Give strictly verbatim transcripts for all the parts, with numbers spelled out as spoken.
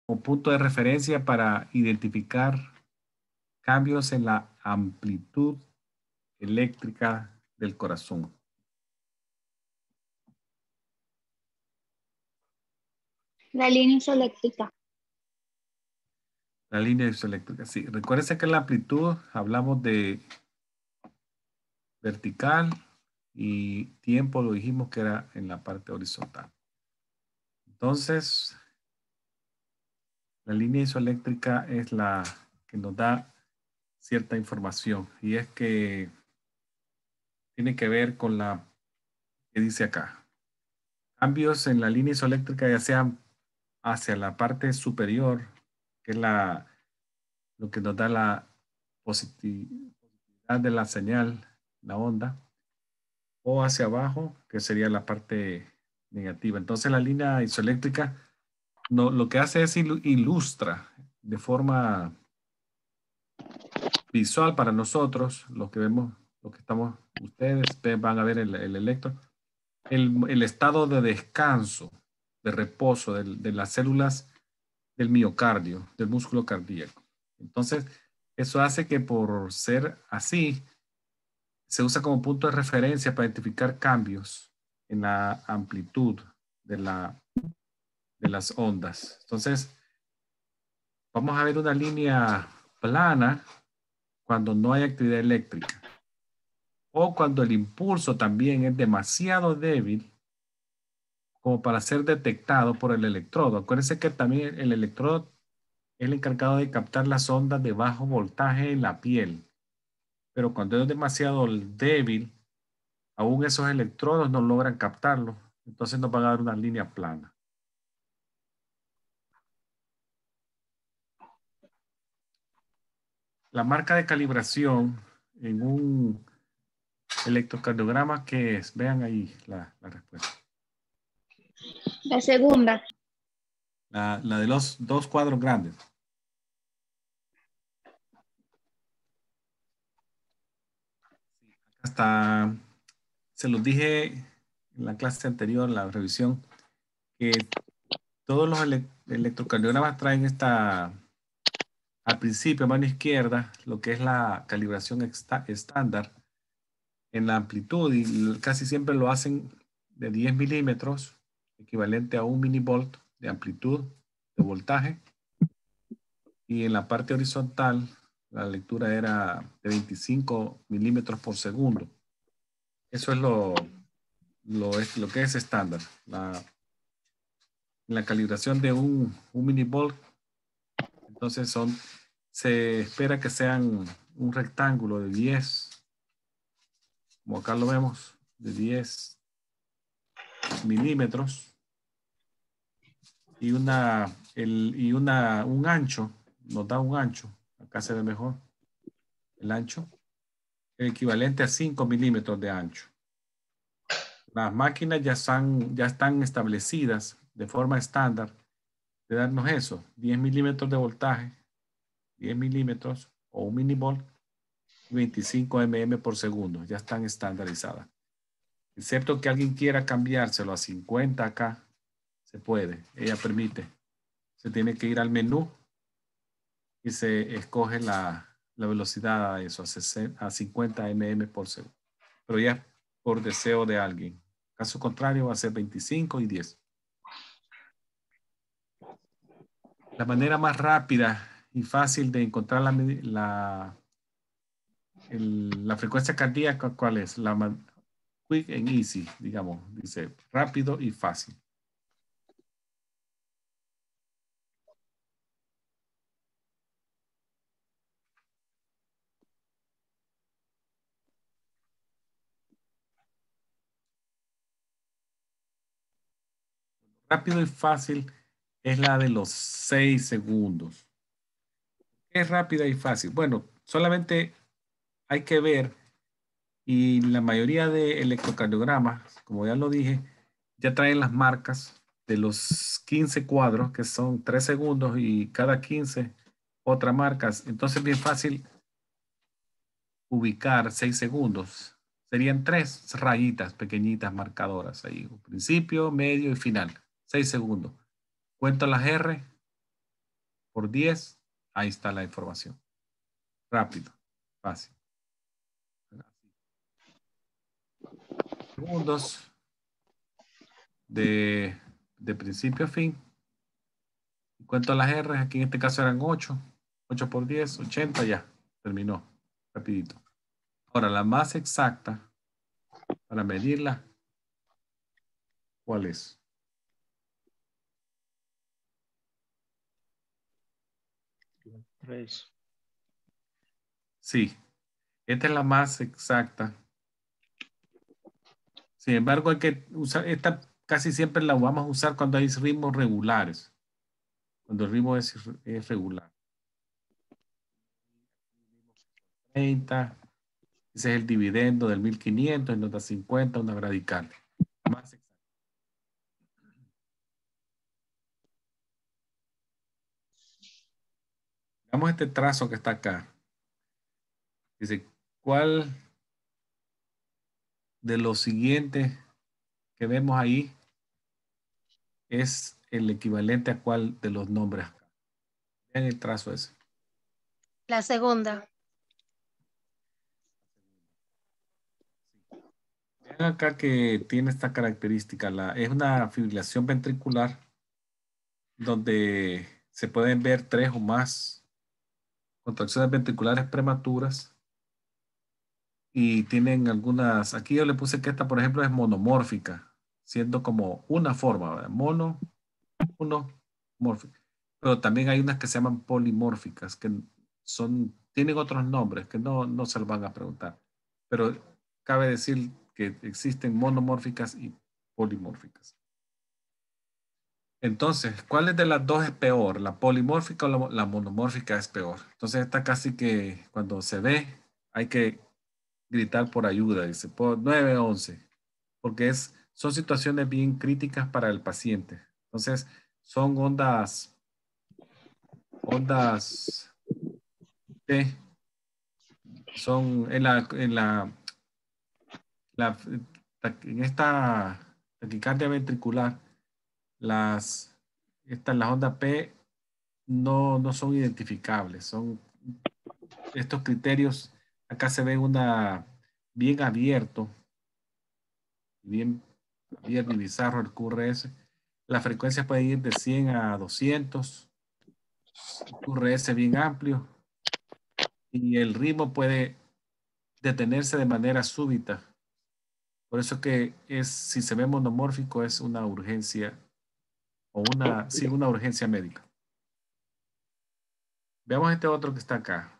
como punto de referencia para identificar cambios en la amplitud eléctrica del corazón. La línea isoeléctrica. La línea isoeléctrica, sí. Recuérdense que en la amplitud hablamos de vertical y tiempo lo dijimos que era en la parte horizontal. Entonces, la línea isoeléctrica es la que nos da cierta información y es que tiene que ver con la que dice acá. Cambios en la línea isoeléctrica ya sean hacia la parte superior, que es la, lo que nos da la positividad de la señal, la onda, o hacia abajo, que sería la parte negativa. Entonces la línea isoeléctrica no, lo que hace es ilustra de forma visual para nosotros, lo que vemos, lo que estamos, ustedes van a ver el, el electro, el, el estado de descanso, de reposo de, de las células del miocardio, del músculo cardíaco. Entonces, eso hace que por ser así, se usa como punto de referencia para identificar cambios en la amplitud de, la, de las ondas. Entonces, vamos a ver una línea plana cuando no hay actividad eléctrica o cuando el impulso también es demasiado débil como para ser detectado por el electrodo. Acuérdense que también el electrodo es el encargado de captar las ondas de bajo voltaje en la piel. Pero cuando es demasiado débil, aún esos electrodos no logran captarlo. Entonces nos van a dar una línea plana. La marca de calibración en un electrocardiograma, ¿qué es? Vean ahí la, la respuesta. La segunda. La, la de los dos cuadros grandes. Hasta se los dije en la clase anterior, la revisión, que todos los ele electrocardiogramas traen esta, al principio, a mano izquierda, lo que es la calibración estándar en la amplitud y casi siempre lo hacen de diez milímetros, equivalente a un milivolt de amplitud de voltaje. Y en la parte horizontal, la lectura era de veinticinco milímetros por segundo. Eso es lo, lo, es, lo que es estándar. La, la calibración de un, un milivolt, entonces son, se espera que sean un rectángulo de diez, como acá lo vemos, de diez milímetros y, una, el, y una, un ancho, nos da un ancho, acá se ve mejor, el ancho, el equivalente a cinco milímetros de ancho. Las máquinas ya están, ya están establecidas de forma estándar de darnos eso, diez milímetros de voltaje, diez milímetros o un milivolt y veinticinco mm por segundo, ya están estandarizadas. Excepto que alguien quiera cambiárselo a cincuenta acá, se puede, ella permite. Se tiene que ir al menú y se escoge la, la velocidad a eso, a cincuenta mm por segundo. Pero ya por deseo de alguien. Caso contrario va a ser veinticinco y diez. La manera más rápida y fácil de encontrar la, la, el, la frecuencia cardíaca, ¿cuál es? La quick and easy, digamos, dice rápido y fácil. Rápido y fácil es la de los seis segundos. ¿Qué es rápida y fácil? Bueno, solamente hay que ver y la mayoría de electrocardiogramas, como ya lo dije, ya traen las marcas de los quince cuadros, que son tres segundos y cada quince otra marca. Entonces es bien fácil ubicar seis segundos. Serían tres rayitas pequeñitas marcadoras ahí. Principio, medio y final. seis segundos. Cuento las R por diez, ahí está la información. Rápido, fácil. Segundos de, de principio a fin. Cuento las R, aquí en este caso eran ocho. ocho por diez, ochenta, ya. Terminó. Rapidito. Ahora, la más exacta, para medirla, ¿cuál es? tres. Sí, esta es la más exacta. Sin embargo, hay que usar, esta casi siempre la vamos a usar cuando hay ritmos regulares. Cuando el ritmo es, es regular. treinta, ese es el dividendo del mil quinientos, en nota cincuenta, una radical. Más exacta. Veamos este trazo que está acá. Dice, ¿cuál de los siguientes que vemos ahí es el equivalente a cuál de los nombres acá? Vean el trazo ese. La segunda. Vean acá que tiene esta característica. La, es una fibrilación ventricular donde se pueden ver tres o más contracciones ventriculares prematuras y tienen algunas, aquí yo le puse que esta, por ejemplo, es monomórfica, siendo como una forma, ¿verdad? Mono, uno, mórfica. Pero también hay unas que se llaman polimórficas, que son, tienen otros nombres que no, no se los van a preguntar. Pero cabe decir que existen monomórficas y polimórficas. Entonces, ¿cuál de las dos es peor? ¿La polimórfica o la, la monomórfica es peor? Entonces, esta casi que cuando se ve, hay que gritar por ayuda, dice, por nueve once, porque es, son situaciones bien críticas para el paciente. Entonces, son ondas, ondas T, son en la, en la, la en esta taquicardia ventricular, las, estas, las ondas P no, no son identificables, son estos criterios, acá se ve una bien abierto, bien abierto y bizarro el Q R S. La frecuencia puede ir de cien a doscientos, el Q R S bien amplio, y el ritmo puede detenerse de manera súbita. Por eso que es, si se ve monomórfico, es una urgencia o una, sí, una urgencia médica. Veamos este otro que está acá.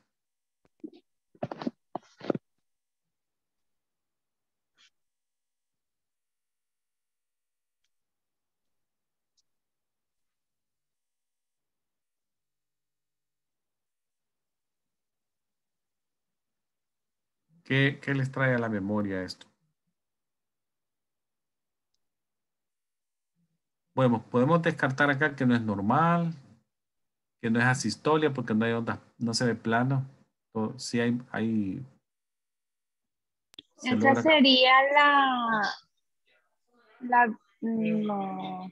¿Qué, qué les trae a la memoria esto? Bueno, podemos descartar acá que no es normal, que no es asistolia porque no hay ondas, no se ve plano. O, sí hay, hay se Esa logra. sería la, la, no,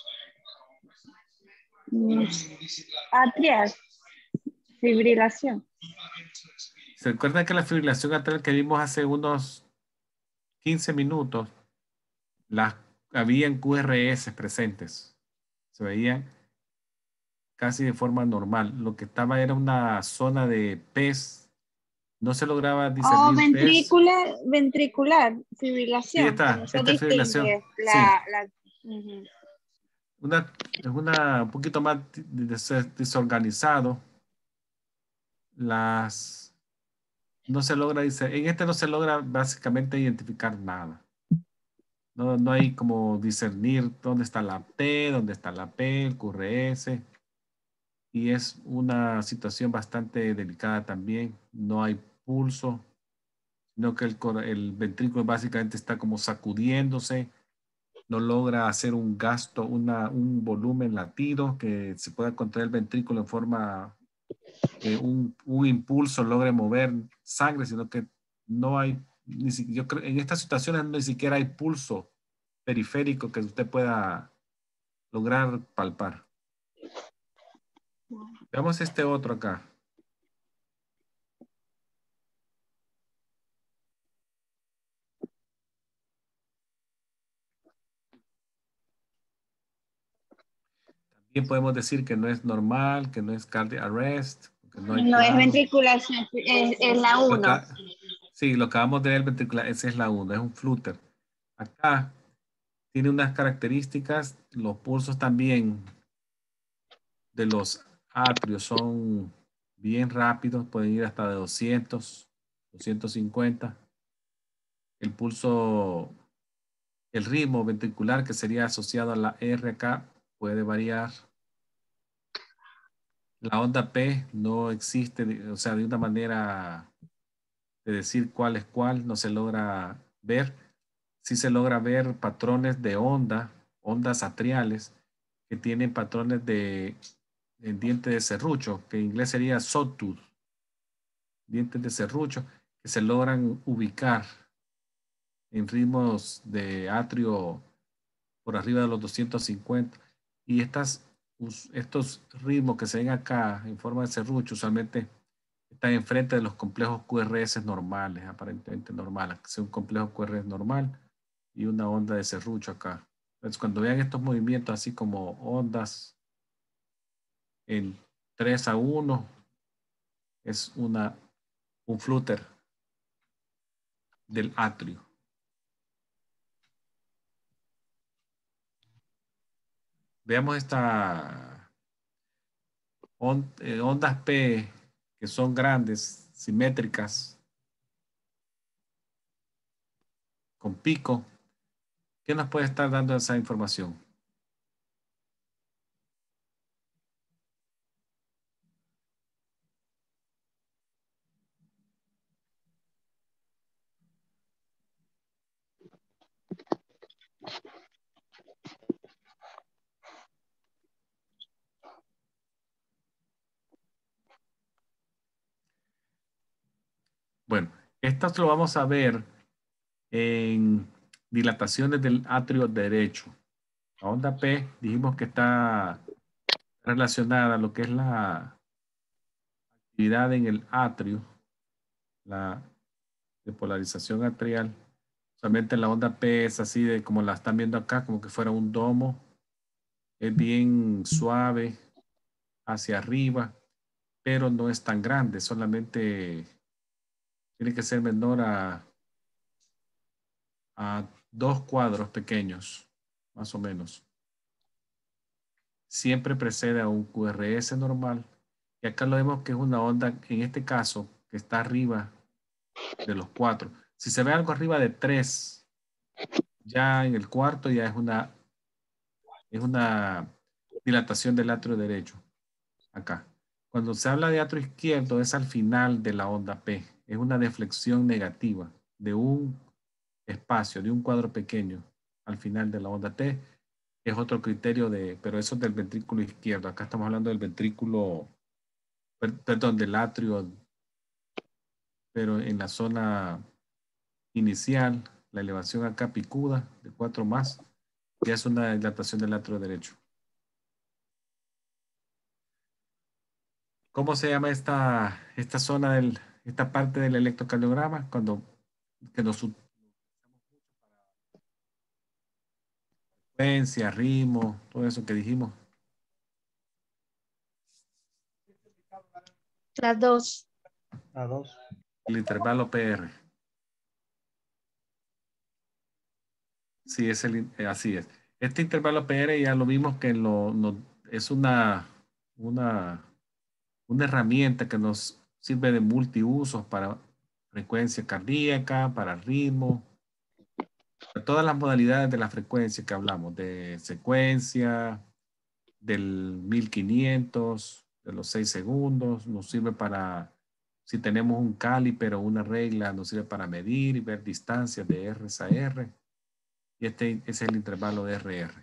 mm, atrial, fibrilación. ¿Se acuerdan que la fibrilación atrial que vimos hace unos quince minutos, las habían Q R S presentes? Se veían casi de forma normal. Lo que estaba era una zona de P E S. No se lograba Oh, discernir P E S. ventricular, ventricular, Sí, fibrilación. está, ¿Cómo se esta es fibrilación. distingue Sí. la, la, uh-huh. Una, es una un poquito más des- desorganizado. Las no se logra, dice, en este no se logra básicamente identificar nada. No, no hay como discernir dónde está la T, dónde está la P, el Q R S. Y es una situación bastante delicada también. No hay pulso, sino que el, cor- el ventrículo básicamente está como sacudiéndose. No logra hacer un gasto, una, un volumen latido que se pueda contraer el ventrículo en forma que un, un impulso logre mover sangre, sino que no hay, ni si, yo creo, en estas situaciones ni siquiera hay pulso periférico que usted pueda lograr palpar. Veamos este otro acá. También podemos decir que no es normal, que no es cardiac arrest, que no hay No es coágulo. ventriculación, es, es la Lo uno. ca- sí, lo acabamos de ver ventricular, esa es la uno, es un flutter. Acá tiene unas características, los pulsos también de los atrios son bien rápidos, pueden ir hasta de doscientos, doscientos cincuenta. El pulso, el ritmo ventricular que sería asociado a la R acá puede variar. La onda P no existe, de- o sea, de una manera de decir cuál es cuál, no se logra ver. Sí se logra ver patrones de onda, ondas atriales, que tienen patrones de, de diente de serrucho, que en inglés sería sawtooth, dientes de serrucho, que se logran ubicar en ritmos de atrio por arriba de los doscientos cincuenta. Y estas, us- estos ritmos que se ven acá en forma de serrucho usualmente están enfrente de los complejos Q R S normales, aparentemente normales, que sea un complejo Q R S normal y una onda de serrucho acá. Entonces, cuando vean estos movimientos así como ondas en tres a uno, es una, un flutter del atrio. Veamos esta on- eh, ondas P que son grandes, simétricas, con pico. ¿Qué nos puede estar dando esa información? Bueno, esto lo vamos a ver en dilataciones del atrio derecho. La onda P dijimos que está relacionada a lo que es la actividad en el atrio, la depolarización atrial. Solamente la onda P es así de como la están viendo acá, como que fuera un domo. Es bien suave hacia arriba, pero no es tan grande, solamente tiene que ser menor a, a dos cuadros pequeños, más o menos. Siempre precede a un Q R S normal. Y acá lo vemos que es una onda, en este caso, que está arriba de los cuatro. Si se ve algo arriba de tres, ya en el cuarto ya es una, es una dilatación del atrio derecho. Acá. Cuando se habla de atrio izquierdo es al final de la onda P. Es una deflexión negativa de un espacio, de un cuadro pequeño al final de la onda T. Es otro criterio de, pero eso es del ventrículo izquierdo. Acá estamos hablando del ventrículo, per- perdón, del atrio, pero en la zona inicial, la elevación acá picuda de cuatro más, ya es una dilatación del atrio derecho. ¿Cómo se llama esta, esta zona del, esta parte del electrocardiograma? Cuando que nos frecuencia, ritmo, todo eso que dijimos. Las dos. A dos. El intervalo P R. Sí, es el, in- eh, así es. Este intervalo P R ya lo vimos que lo, no- es una, una, una herramienta que nos sirve de multiusos para frecuencia cardíaca, para ritmo, para todas las modalidades de la frecuencia que hablamos, de secuencia, del mil quinientos, de los seis segundos, nos sirve para, si tenemos un caliper o una regla, nos sirve para medir y ver distancias de R a R. Y este es el intervalo de R R.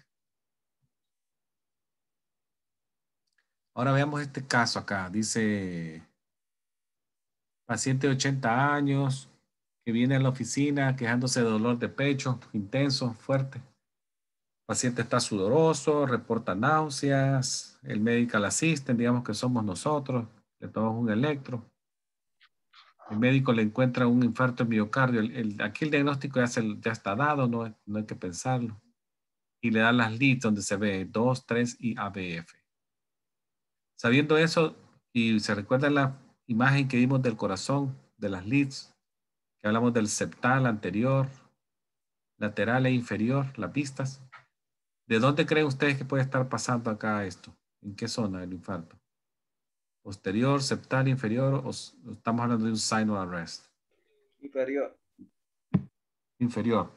Ahora veamos este caso acá. Dice, paciente de ochenta años que viene a la oficina quejándose de dolor de pecho intenso, fuerte. paciente está sudoroso, reporta náuseas, el medical assistant, digamos que somos nosotros, le tomamos un electro. El médico le encuentra un infarto en miocardio. El, el, aquí el diagnóstico ya, se, ya está dado, no, no hay que pensarlo. Y le da las leads donde se ve dos, tres y A B F. Sabiendo eso, y se recuerda la imagen que vimos del corazón, de las leads, que hablamos del septal anterior, lateral e inferior, las pistas. ¿De dónde creen ustedes que puede estar pasando acá esto? ¿En qué zona del infarto? ¿Posterior, septal, inferior o estamos hablando de un sign of arrest? Inferior. Inferior.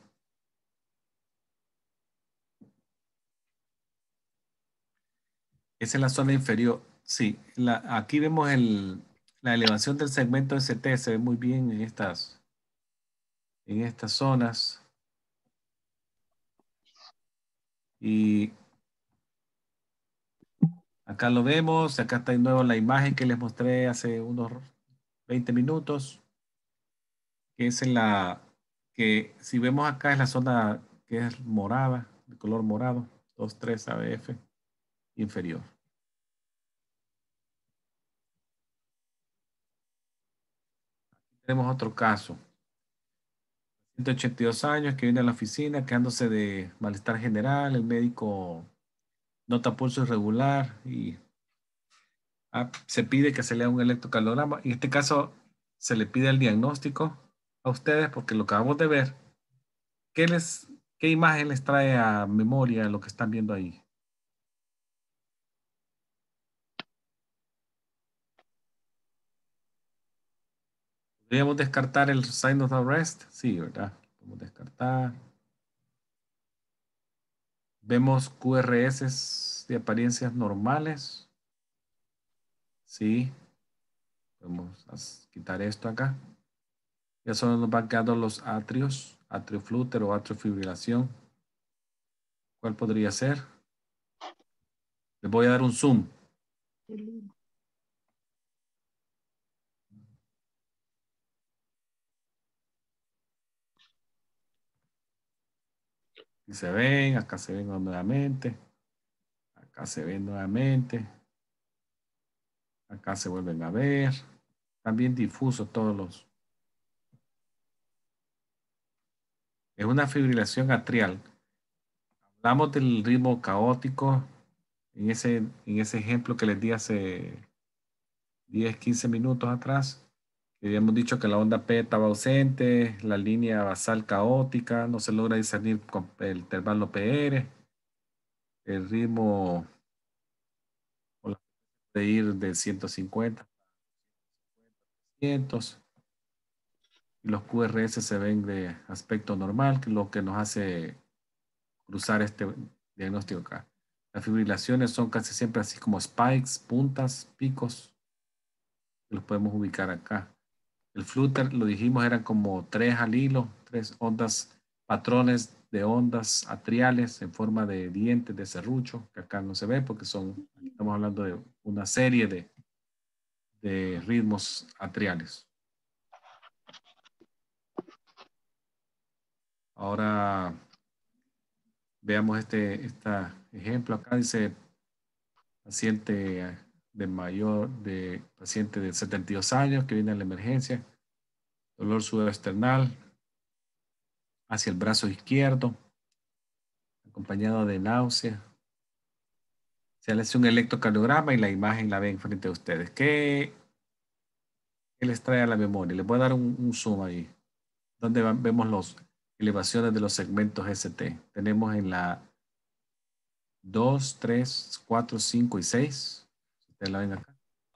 Esa es la zona inferior. Sí, la, aquí vemos el, la elevación del segmento S T, se ve muy bien en estas, en estas zonas. Y acá lo vemos, acá está de nuevo la imagen que les mostré hace unos veinte minutos, que es en la, que si vemos acá es la zona que es morada, de color morado, dos, tres A B F, inferior. Tenemos otro caso. ciento ochenta y dos años que viene a la oficina quejándose de malestar general, el médico nota pulso irregular y ah, se pide que se lea un electrocardiograma. En este caso se le pide el diagnóstico a ustedes porque lo acabamos de ver. ¿Qué, les, qué imagen les trae a memoria lo que están viendo ahí? ¿Podríamos descartar el sign of arrest? Sí, ¿verdad? Podemos descartar. Vemos Q R S de apariencias normales. Sí. Podemos quitar esto acá. Ya solo nos van quedando los atrios, atrioflúter o atriofibrilación. ¿Cuál podría ser? Les voy a dar un zoom. Y se ven, acá se ven nuevamente. Acá se ven nuevamente. Acá se vuelven a ver. Están bien difusos todos los. Es una fibrilación atrial. Hablamos del ritmo caótico en ese, en ese ejemplo que les di hace diez, quince minutos atrás. Habíamos dicho que la onda P estaba ausente, la línea basal caótica, no se logra discernir con el intervalo P R, el ritmo de ir de ciento cincuenta a trescientos, y los Q R S se ven de aspecto normal, que es lo que nos hace cruzar este diagnóstico acá. Las fibrilaciones son casi siempre así como spikes, puntas, picos, que los podemos ubicar acá. El flutter, lo dijimos, eran como tres al hilo, tres ondas, patrones de ondas atriales en forma de dientes de serrucho, que acá no se ve porque son, aquí estamos hablando de una serie de, de ritmos atriales. Ahora veamos este, este ejemplo. Acá dice paciente de mayor, de paciente de setenta y dos años que viene a la emergencia, dolor sudoesternal hacia el brazo izquierdo, acompañado de náusea. Se le hace un electrocardiograma y la imagen la ven frente a ustedes. ¿Qué, qué les trae a la memoria? Les voy a dar un, un zoom ahí, donde van, vemos las elevaciones de los segmentos S T. Tenemos en la dos, tres, cuatro, cinco y seis. Ustedes la ven acá.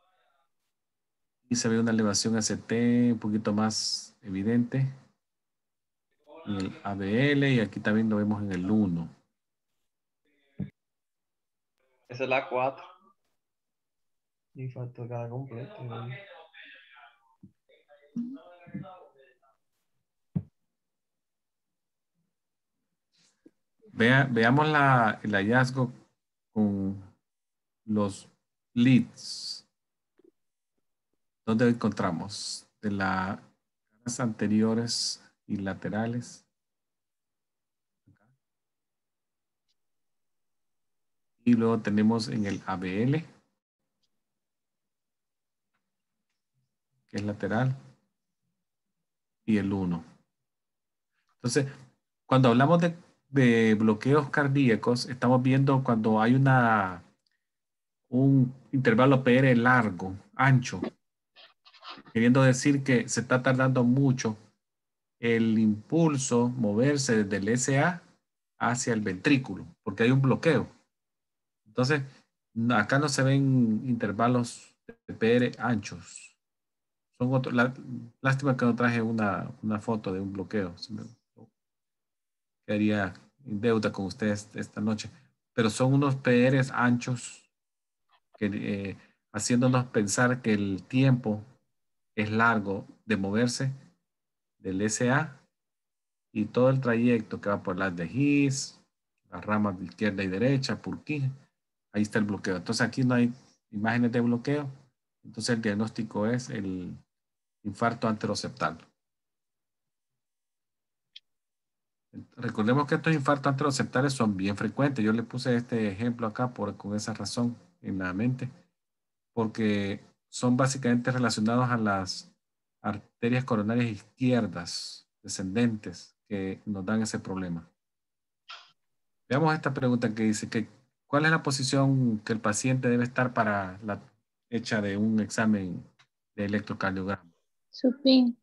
Y se ve una elevación S T un poquito más evidente en el A B L y aquí también lo vemos en el uno. Esa es la cuatro. Infarto cada completo. Vea, veamos la, el hallazgo con los leads. ¿Dónde encontramos? De las caras anteriores y laterales. Y luego tenemos en el A B L, que es lateral, y el uno. Entonces, cuando hablamos de, de bloqueos cardíacos, estamos viendo cuando hay una, un intervalo P R largo, ancho, queriendo decir que se está tardando mucho el impulso moverse desde el S A hacia el ventrículo, porque hay un bloqueo. Entonces, acá no se ven intervalos de P R anchos. Son otro, la, lástima que no traje una, una foto de un bloqueo. Se me quedaría en deuda con ustedes esta noche. Pero son unos P Rs anchos que, eh, haciéndonos pensar que el tiempo es largo de moverse del S A y todo el trayecto que va por las de His, las ramas de izquierda y derecha, Purkinje, ahí está el bloqueo. Entonces aquí no hay imágenes de bloqueo. Entonces el diagnóstico es el infarto anteroseptal. Recordemos que estos infartos anteroseptales son bien frecuentes. Yo le puse este ejemplo acá por, con esa razón en la mente, porque son básicamente relacionados a las arterias coronarias izquierdas descendentes que nos dan ese problema. Veamos esta pregunta que dice que ¿cuál es la posición que el paciente debe estar para la hecha de un examen de electrocardiograma? Supín.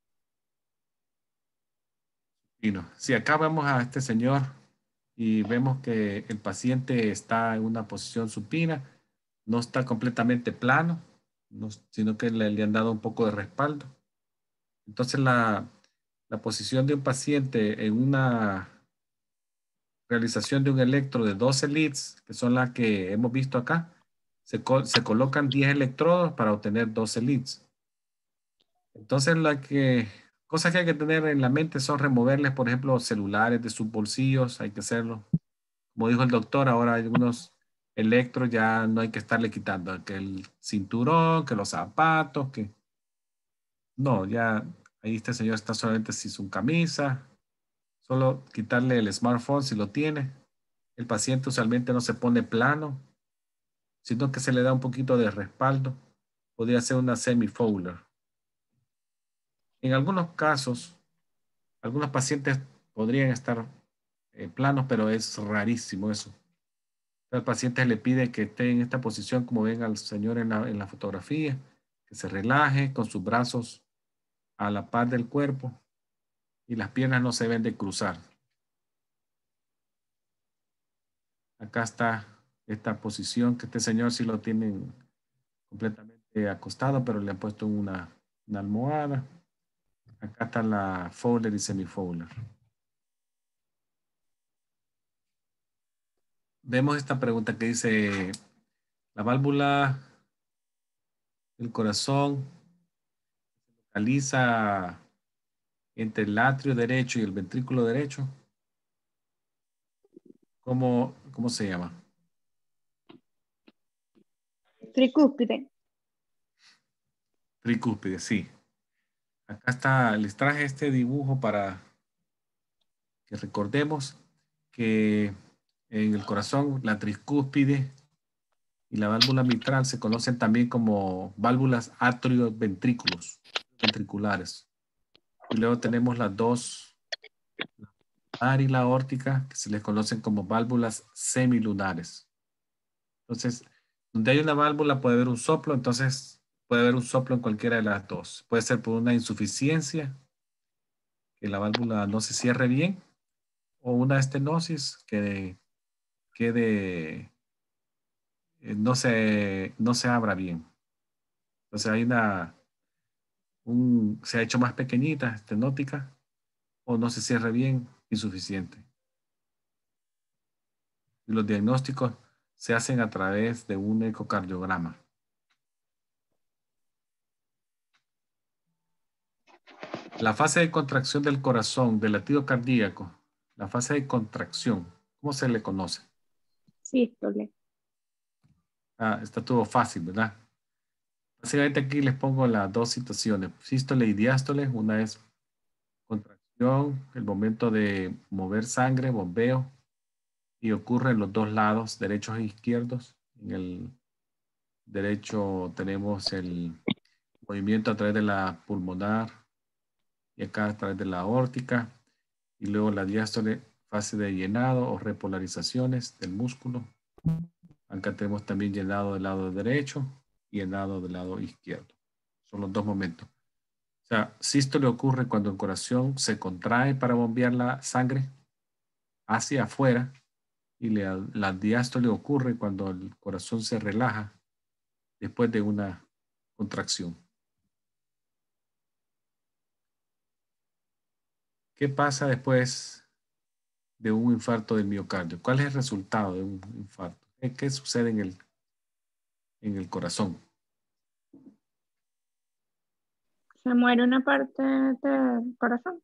Y no. Si acá vemos a este señor y vemos que el paciente está en una posición supina, no está completamente plano, no, sino que le, le han dado un poco de respaldo. Entonces la, la posición de un paciente en una realización de un electro de doce leads, que son las que hemos visto acá, se, co se colocan diez electrodos para obtener doce leads. Entonces, la que, cosas que hay que tener en la mente son removerles, por ejemplo, celulares de sus bolsillos, hay que hacerlo. Como dijo el doctor, ahora hay algunos electros ya no hay que estarle quitando, que el cinturón, que los zapatos, que... No, ya ahí este señor está solamente sin su camisa, solo quitarle el smartphone si lo tiene. El paciente usualmente no se pone plano, sino que se le da un poquito de respaldo. Podría ser una semi-Fowler. En algunos casos, algunos pacientes podrían estar eh, planos, pero es rarísimo eso. Al paciente le pide que esté en esta posición, como ven al señor en la, en la fotografía, que se relaje con sus brazos a la par del cuerpo y las piernas no se ven de cruzar. Acá está esta posición que este señor sí lo tienen completamente acostado, pero le han puesto una, una almohada. Acá está la Fowler y semi-Fowler. Vemos esta pregunta que dice, la válvula del corazón se localiza entre el atrio derecho y el ventrículo derecho. ¿Cómo, cómo se llama? Tricúspide. Tricúspide, sí. Acá está, les traje este dibujo para que recordemos que en el corazón la tricúspide y la válvula mitral se conocen también como válvulas atrioventrículos ventriculares. Y luego tenemos las dos, la lunar y la aórtica, que se les conocen como válvulas semilunares. Entonces, donde hay una válvula puede haber un soplo, entonces puede haber un soplo en cualquiera de las dos. Puede ser por una insuficiencia, que la válvula no se cierre bien, o una estenosis que quede, eh, no se, no se abra bien. Entonces hay una, un, se ha hecho más pequeñita, estenótica, o no se cierra bien, insuficiente. Y los diagnósticos se hacen a través de un ecocardiograma. La fase de contracción del corazón, del latido cardíaco, la fase de contracción, ¿cómo se le conoce? Sístole. Ah, está todo fácil, ¿verdad? Básicamente aquí les pongo las dos situaciones, sístole y diástole. Una es contracción, el momento de mover sangre, bombeo, y ocurre en los dos lados, derechos e izquierdos. En el derecho tenemos el movimiento a través de la pulmonar y acá a través de la aórtica, y luego la diástole, fase de llenado o repolarizaciones del músculo. Acá tenemos también llenado del lado derecho y llenado del lado izquierdo. Son los dos momentos. O sea, sístole ocurre cuando el corazón se contrae para bombear la sangre hacia afuera, y la, la diástole ocurre cuando el corazón se relaja después de una contracción. ¿Qué pasa después de un infarto del miocardio? ¿Cuál es el resultado de un infarto? ¿Qué, qué sucede en el, en el corazón? Se muere una parte del corazón.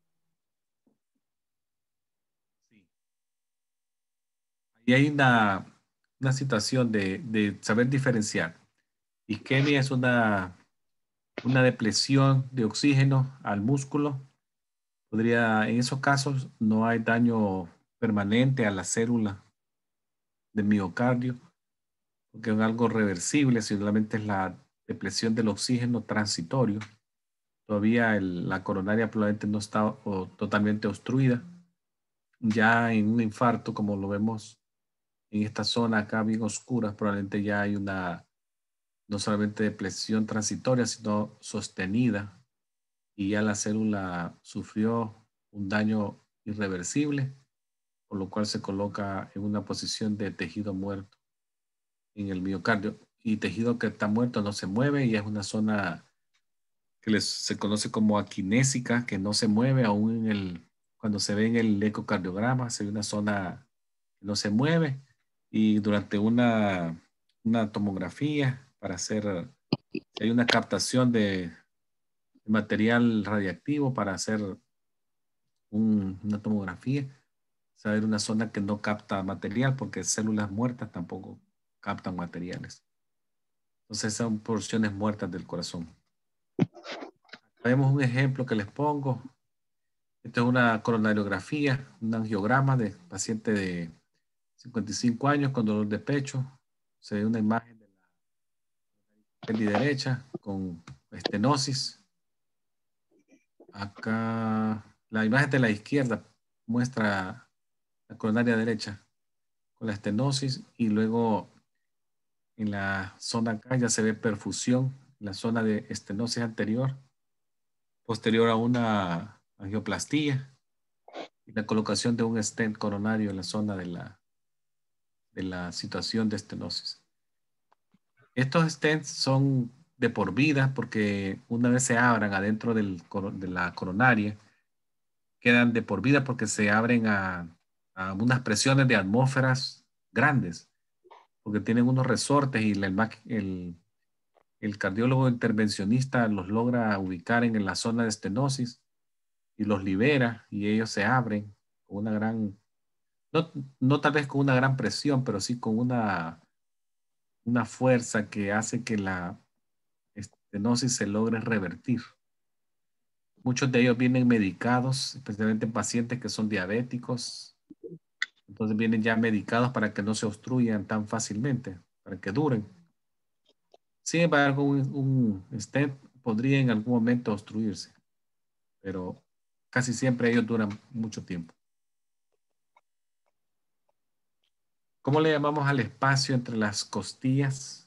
Sí. Y hay una, una situación de, de saber diferenciar. Isquemia es una, una depresión de oxígeno al músculo. Podría, en esos casos, no hay daño permanente a la célula del miocardio, porque es algo reversible, simplemente es la depresión del oxígeno transitorio. Todavía el- la coronaria probablemente no está o, totalmente obstruida. Ya en un infarto, como lo vemos en esta zona acá bien oscura, probablemente ya hay una, no solamente depresión transitoria, sino sostenida, y ya la célula sufrió un daño irreversible, por lo cual se coloca en una posición de tejido muerto en el miocardio. Y tejido que está muerto no se mueve y es una zona que les- se conoce como aquinésica, que no se mueve aún en el, cuando se ve en el ecocardiograma, se ve una zona que no se mueve, y durante una, una tomografía para hacer, si hay una captación de material radiactivo para hacer un- una tomografía, saber una zona que no capta material, porque células muertas tampoco captan materiales. Entonces son porciones muertas del corazón. Vemos un ejemplo que les pongo. Esta es una coronariografía, un angiograma de paciente de cincuenta y cinco años con dolor de pecho. Se ve una imagen de la pelvis derecha con estenosis. Acá la imagen de la izquierda muestra la coronaria derecha con la estenosis, y luego en la zona acá ya se ve perfusión, en la zona de estenosis anterior, posterior a una angioplastía y la colocación de un stent coronario en la zona de la, de la situación de estenosis. Estos stents son de por vida, porque una vez se abran adentro del, de la coronaria, quedan de por vida porque se abren a, a unas presiones de atmósferas grandes, porque tienen unos resortes, y el, el, el cardiólogo intervencionista los logra ubicar en la zona de estenosis y los libera, y ellos se abren con una gran, no, no tal vez con una gran presión, pero sí con una, una fuerza que hace que la estenosis se logre revertir. Muchos de ellos vienen medicados, especialmente en pacientes que son diabéticos. Entonces vienen ya medicados para que no se obstruyan tan fácilmente, para que duren. Sin embargo, un, un stent podría en algún momento obstruirse, pero casi siempre ellos duran mucho tiempo. ¿Cómo le llamamos al espacio entre las costillas?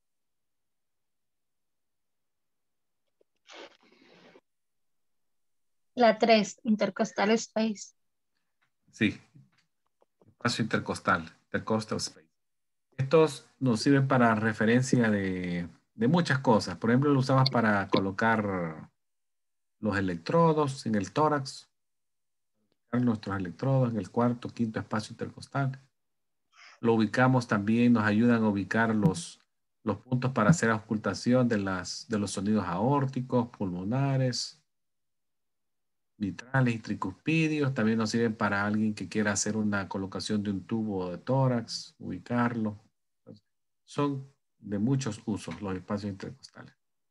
La tres, intercostal space. Sí, espacio intercostal, intercostal space. Estos nos sirven para referencia de, de muchas cosas. Por ejemplo, lo usamos para colocar los electrodos en el tórax, nuestros electrodos en el cuarto, quinto espacio intercostal. Lo ubicamos también, nos ayudan a ubicar los, los puntos para hacer auscultación de, las, de los sonidos aórticos, pulmonares, mitrales y tricuspidios. También nos sirven para alguien que quiera hacer una colocación de un tubo de tórax, ubicarlo. Son de muchos usos los espacios intercostales.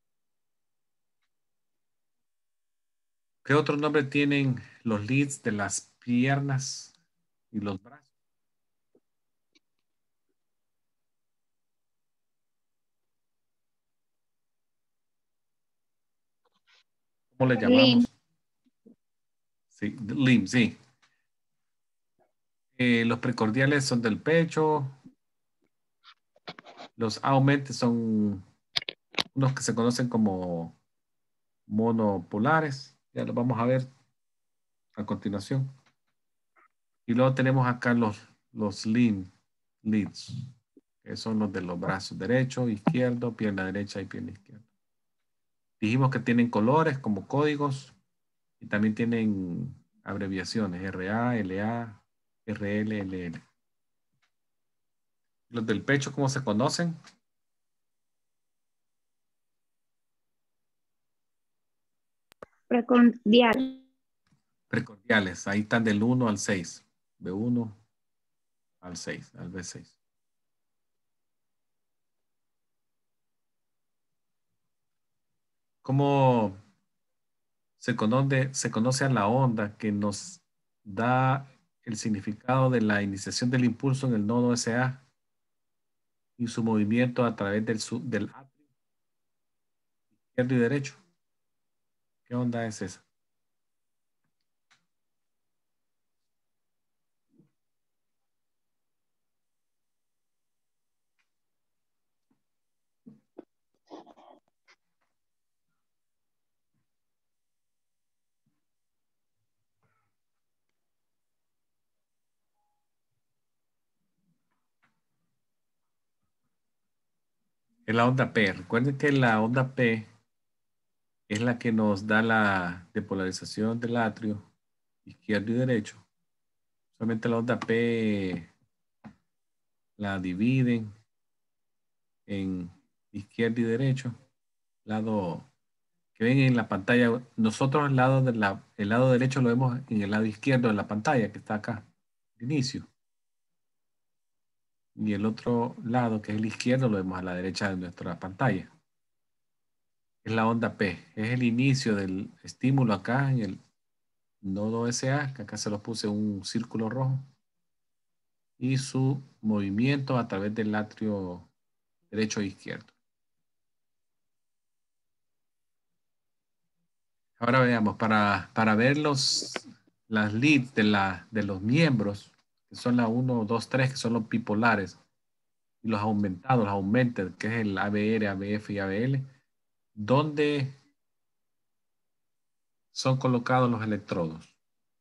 ¿Qué otro nombre tienen los leads de las piernas y los brazos? ¿Cómo le Limb. llamamos? Sí, limb, sí. Eh, los precordiales son del pecho. Los aumentes son unos que se conocen como monopolares. Ya los vamos a ver a continuación. Y luego tenemos acá los, los limb, leads, que son los de los brazos derecho, izquierdo, pierna derecha y pierna izquierda. Dijimos que tienen colores como códigos y también tienen abreviaciones, R A, L A, R L, L L. Los del pecho, ¿cómo se conocen? Precordial. Precordiales, ahí están del uno al seis. B uno al seis, al B seis. ¿Cómo se conoce, se conoce a la onda que nos da el significado de la iniciación del impulso en el nodo S A y su movimiento a través del, su- del atrio izquierdo y derecho? ¿Qué onda es esa? Es la onda P. Recuerden que la onda P es la que nos da la depolarización del atrio izquierdo y derecho. Solamente la onda P la dividen en izquierdo y derecho. Lado que ven en la pantalla. Nosotros el lado, de la, el lado derecho lo vemos en el lado izquierdo de la pantalla que está acá, de inicio. Y el otro lado, que es el izquierdo, lo vemos a la derecha de nuestra pantalla. Es la onda P. Es el inicio del estímulo acá en el nodo S A, que acá se lo puse un círculo rojo. Y su movimiento a través del atrio derecho e izquierdo. Ahora veamos, para, para ver los, las leads de, la, de los miembros, que son la uno, dos, tres, que son los bipolares, y los aumentados, los augmented, que es el A B R, A B F y A B L, ¿dónde son colocados los electrodos?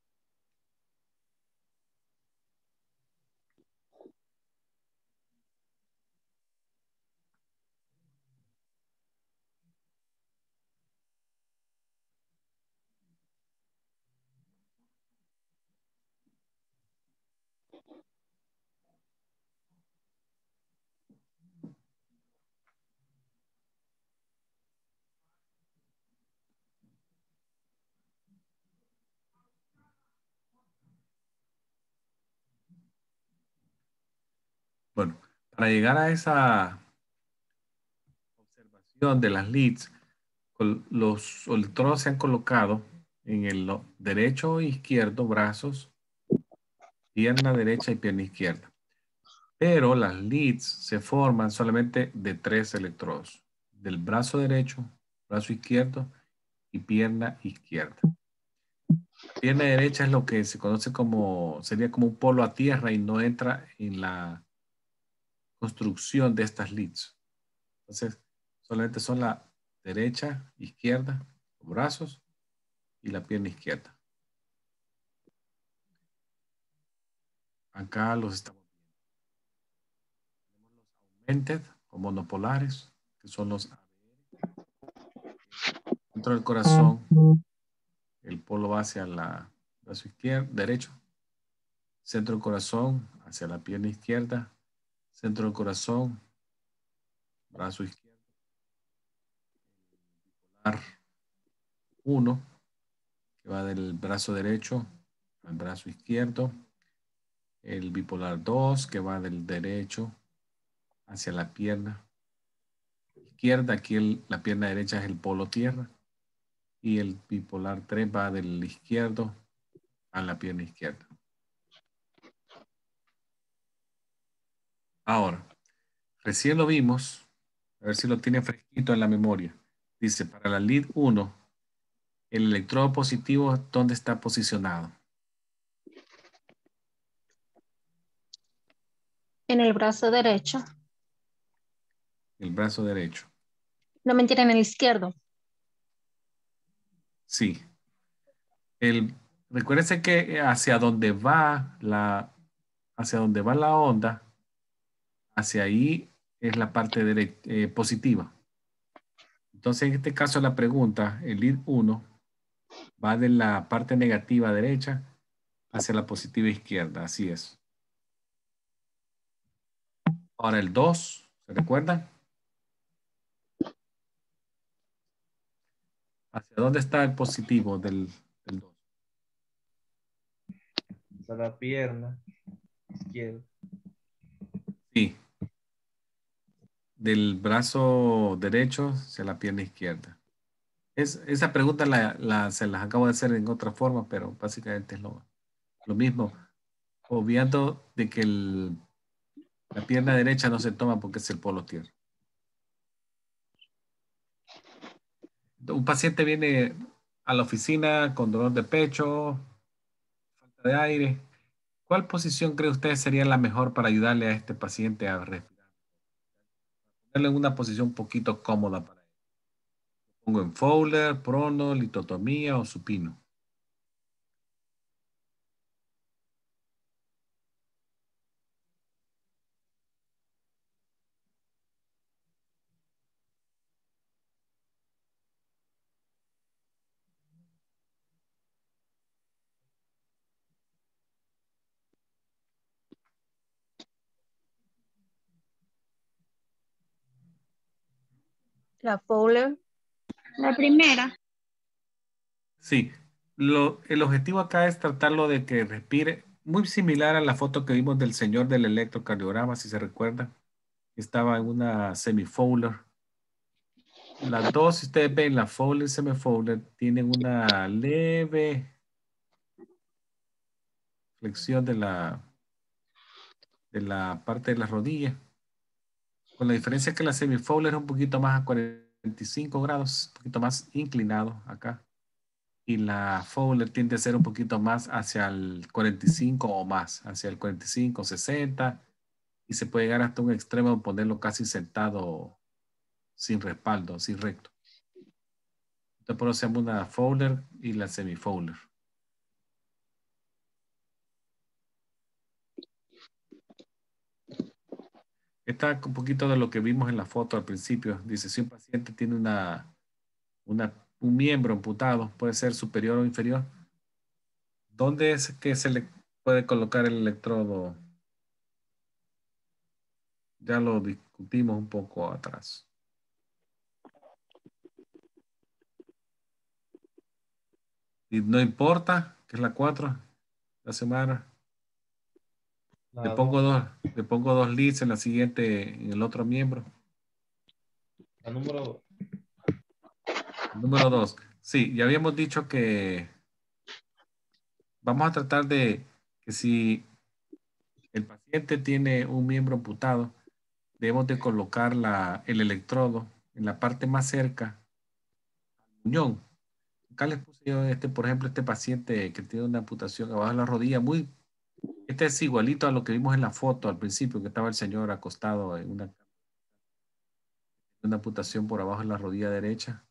Bueno, para llegar a esa observación de las leads, los electrodos se han colocado en el derecho e izquierdo, brazos, pierna derecha y pierna izquierda. Pero las leads se forman solamente de tres electrodos, del brazo derecho, brazo izquierdo y pierna izquierda. Pierna derecha es lo que se conoce como, sería como un polo a tierra y no entra en la construcción de estas leads. Entonces, solamente son la derecha, izquierda, los brazos y la pierna izquierda. Acá los estamos viendo. Tenemos los augmented o monopolares, que son los A B R. Dentro del corazón, el polo va hacia el brazo izquierdo, derecho. Centro del corazón hacia la pierna izquierda. Centro del corazón, brazo izquierdo. Bipolar uno, que va del brazo derecho al brazo izquierdo. El bipolar dos, que va del derecho hacia la pierna izquierda. Aquí el, la pierna derecha es el polo tierra. Y el bipolar tres va del izquierdo a la pierna izquierda. Ahora, recién lo vimos, a ver si lo tiene fresquito en la memoria. Dice, para la lead uno, el electrodo positivo, ¿dónde está posicionado? En el brazo derecho. El brazo derecho. No, mentira, en el izquierdo. Sí. El, recuérdese que hacia donde va la, hacia donde va la onda, hacia ahí es la parte dere- eh, positiva. Entonces, en este caso, la pregunta, el lead uno va de la parte negativa derecha hacia la positiva izquierda. Así es. Ahora el dos, ¿se recuerdan? ¿Hacia dónde está el positivo del, del dos? Esa es la pierna izquierda. Sí. Del brazo derecho hacia la pierna izquierda. Es, esa pregunta la, la- se las acabo de hacer en otra forma, pero básicamente es lo, lo mismo. Obviando de que el- la pierna derecha no se toma porque es el polo tierra. Un paciente viene a la oficina con dolor de pecho, falta de aire. ¿Cuál posición cree usted sería la mejor para ayudarle a este paciente a respirar? Ponerle en una posición un poquito cómoda para él. Pongo en Fowler, prono, litotomía o supino. La Fowler. La primera. Sí, lo, el objetivo acá es tratarlo de que respire, muy similar a la foto que vimos del señor del electrocardiograma, si se recuerda. Estaba en una semifowler. Las dos, si ustedes ven, la Fowler y semifowler, tienen una leve flexión de la, de la parte de la rodilla. Con la diferencia que la semifowler es un poquito más a cuarenta y cinco grados, un poquito más inclinado acá. Y la Fowler tiende a ser un poquito más hacia el cuarenta y cinco o más, hacia el cuarenta y cinco, sesenta, y se puede llegar hasta un extremo de ponerlo casi sentado sin respaldo, sin recto. Entonces por eso se llama una Fowler y la semifowler. Esta es un poquito de lo que vimos en la foto al principio. Dice, si un paciente tiene una, una, un miembro amputado, puede ser superior o inferior, ¿dónde es que se le puede colocar el electrodo? Ya lo discutimos un poco atrás. Y no importa, que es la cuatro, la semana. Le La pongo dos. dos, le pongo dos leads en la siguiente, en el otro miembro. La número dos. Número dos. Sí, ya habíamos dicho que vamos a tratar de que si el paciente tiene un miembro amputado, debemos de colocar la, el electrodo en la parte más cerca al muñón. Acá les puse yo este, por ejemplo, este paciente que tiene una amputación abajo de la rodilla, muy, este es igualito a lo que vimos en la foto al principio, que estaba el señor acostado en una, una amputación por abajo de la rodilla derecha,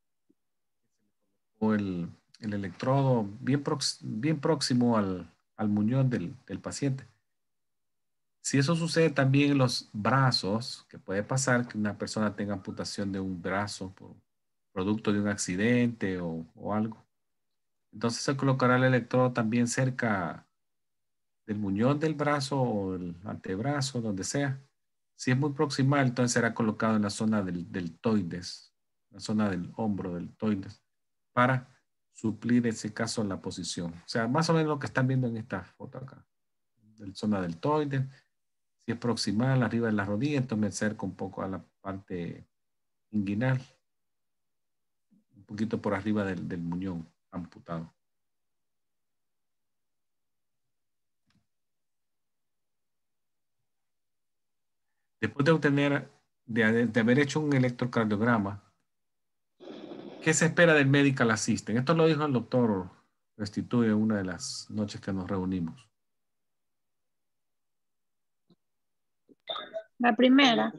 o el, el electrodo bien, prox- bien próximo al, al muñón del, del paciente. Si eso sucede también en los brazos, que puede pasar que una persona tenga amputación de un brazo por producto de un accidente o, o algo, entonces se colocará el electrodo también cerca del muñón del brazo o el antebrazo, donde sea. Si es muy proximal, entonces será colocado en la zona del deltoides, la zona del hombro deltoides, para suplir en ese caso la posición. O sea, más o menos lo que están viendo en esta foto acá. La zona deltoides, si es proximal, arriba de la rodilla, entonces me acerco un poco a la parte inguinal, un poquito por arriba del, del muñón amputado. Después de obtener, de, de haber hecho un electrocardiograma, ¿Qué se espera del medical assistant? Esto lo dijo el doctor Restituye en una de las noches que nos reunimos. La primera.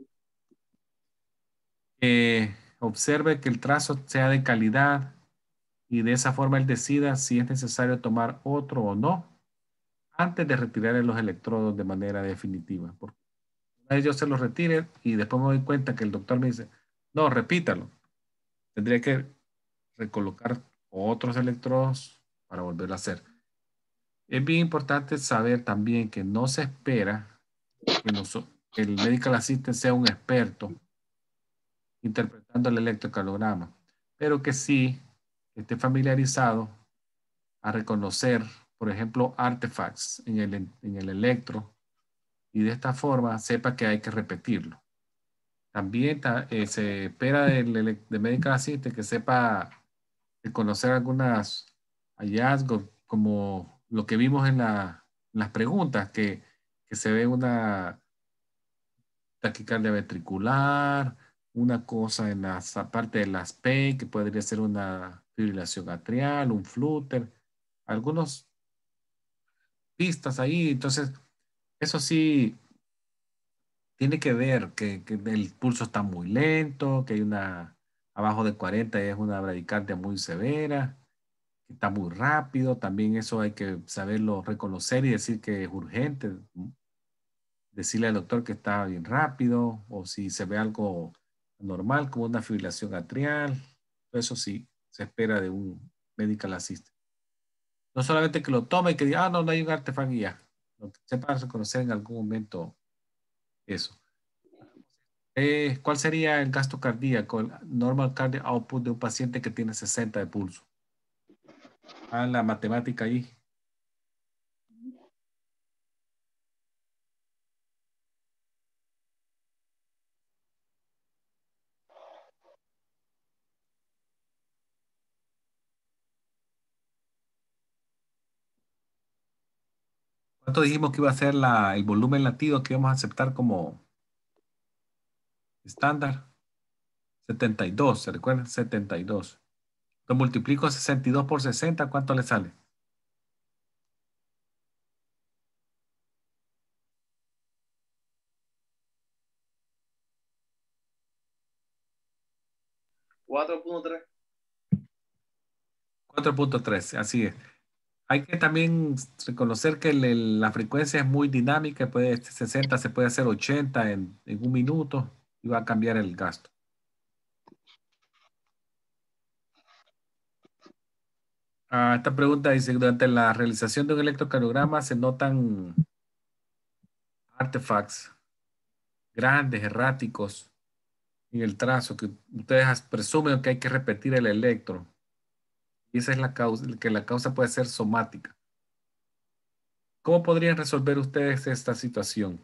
Eh, observe que el trazo sea de calidad y de esa forma él decida si es necesario tomar otro o no antes de retirar los electrodos de manera definitiva. Porque una vez yo se los retire y después me doy cuenta que el doctor me dice, no, repítalo. Tendría que recolocar otros electrodos para volverlo a hacer. Es bien importante saber también que no se espera que noso- el medical assistant sea un experto interpretando el electrocardiograma, pero que sí esté familiarizado a reconocer, por ejemplo, artefacts en el, en el electro y de esta forma sepa que hay que repetirlo. También ta- eh, se espera del, ele- del medical assistant que sepa reconocer algunos hallazgos como lo que vimos en, la- en las preguntas, que, que se ve una taquicardia ventricular, una cosa en la parte de las P, que podría ser una fibrilación atrial, un flúter, algunos pistas ahí. Entonces, eso sí, tiene que ver que, que el pulso está muy lento, que hay una abajo de cuarenta es una bradicardia muy severa, que está muy rápido. También eso hay que saberlo reconocer y decir que es urgente. Decirle al doctor que está bien rápido o si se ve algo normal como una fibrilación atrial. Eso sí, se espera de un medical assistant. No solamente que lo tome y que diga, ah, no, no hay un artefacto y ya. Lo que sepa reconocer en algún momento eso. Eh, ¿cuál sería el gasto cardíaco, el normal cardiac output de un paciente que tiene sesenta de pulso? Ah, la matemática ahí. ¿Cuánto dijimos que iba a ser la, el volumen latido que íbamos a aceptar como estándar? setenta y dos, ¿se recuerdan? setenta y dos. Lo multiplico sesenta y dos por sesenta, ¿cuánto le sale? cuatro punto tres. cuatro punto tres, así es. Hay que también reconocer que el- el- la frecuencia es muy dinámica, puede sesenta, se puede hacer ochenta en, en un minuto y va a cambiar el gasto. Ah, esta pregunta dice, durante la realización de un electrocardiograma se notan artefacts grandes, erráticos en el trazo, que ustedes as- presumen que hay que repetir el electro. Y esa es la causa, que la causa puede ser somática. ¿Cómo podrían resolver ustedes esta situación?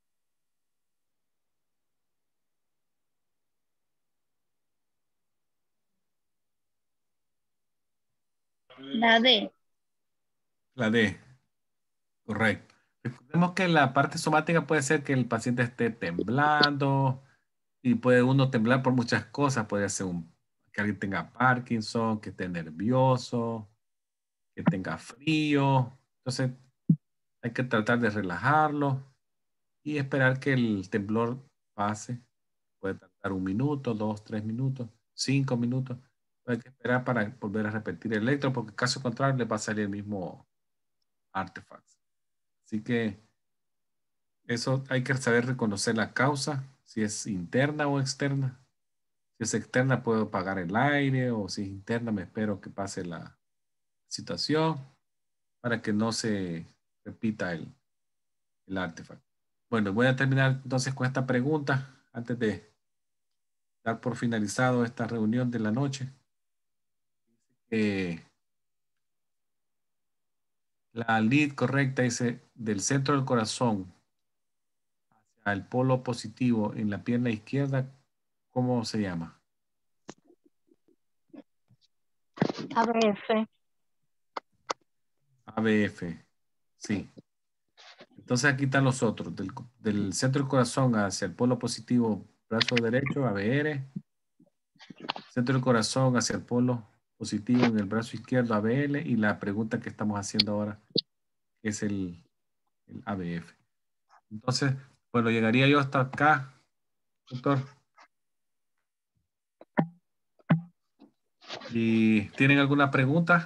La D. La D, correcto. Recordemos que la parte somática puede ser que el paciente esté temblando y puede uno temblar por muchas cosas. Puede ser un, que alguien tenga Parkinson, que esté nervioso, que tenga frío. Entonces hay que tratar de relajarlo y esperar que el temblor pase. Puede tardar un minuto, dos, tres minutos, cinco minutos. Hay que esperar para volver a repetir el electro, porque caso contrario le va a salir el mismo artefacto. Así que eso hay que saber reconocer la causa, si es interna o externa. Si es externa, puedo apagar el aire, o si es interna, me espero que pase la situación para que no se repita el, el artefacto. Bueno, voy a terminar entonces con esta pregunta antes de dar por finalizado esta reunión de la noche. Eh, la lead correcta dice del centro del corazón hacia el polo positivo en la pierna izquierda, ¿cómo se llama? A B F. A B F, sí. Entonces aquí están los otros. Del, del centro del corazón hacia el polo positivo, brazo derecho, A B R. Centro del corazón hacia el polo positivo en el brazo izquierdo, A B L, y la pregunta que estamos haciendo ahora es el, el A B F. Entonces, bueno, llegaría yo hasta acá, doctor. ¿Y tienen alguna pregunta?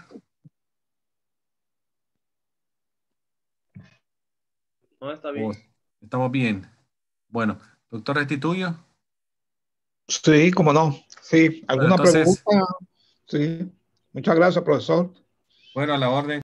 No, está bien. ¿O estamos bien? Bueno, doctor, ¿restituyo? Sí, cómo no. Sí, Bueno, ¿alguna entonces, pregunta? Sí. Muchas gracias, profesor. bueno, a la orden.